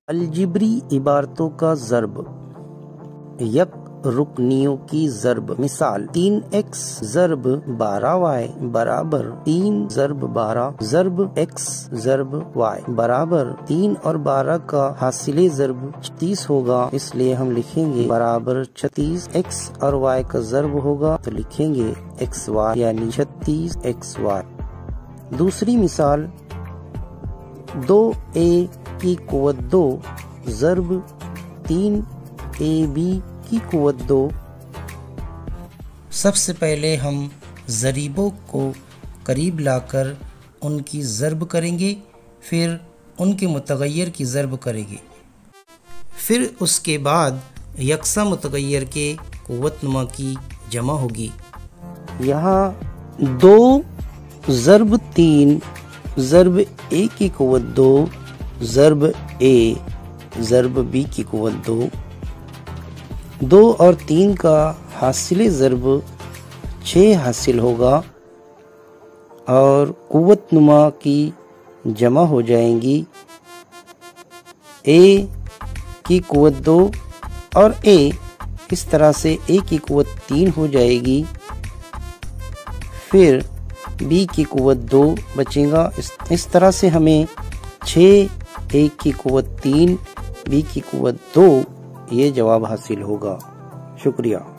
الجبری عبارتوں کا ضرب، یک رکنیوں کی ضرب۔ مثال 3x ضرب 12y برابر 3 ضرب 12 ضرب x ضرب y برابر 3 اور 12 کا حاصل ضرب 36 ہوگا، اس لیے ہم لکھیں گے برابر 36۔ x اور y کا ضرب ہوگا تو لکھیں گے xy یعنی 36xy۔ دوسری مثال 2a کی قوت 2 ضرب 3ab کی قوت 2۔ سب سے پہلے ہم ضریبوں کو قریب لا کر ان کی ضرب کریں گے، پھر ان کے متغیر کی ضرب کریں گے، پھر اس کے بعد یکساں متغیر کے قوت نما کی جمع ہوگی۔ یہاں 2 ضرب 3 ضرب a کی قوت 2 ضرب a ضرب b کی قوت 2، 2 اور 3 کا حاصل ضرب 6 حاصل ہوگا اور قوت نما کی جمع ہو جائیں گی۔ a کی قوت 2 اور a، اس طرح سے a کی قوت 3 ہو جائے گی، پھر b کی قوت 2 بچے گا۔ اس طرح سے ہمیں 6 a کی قوت 3 b کی قوت 2 یہ جواب حاصل ہوگا۔ شکریہ۔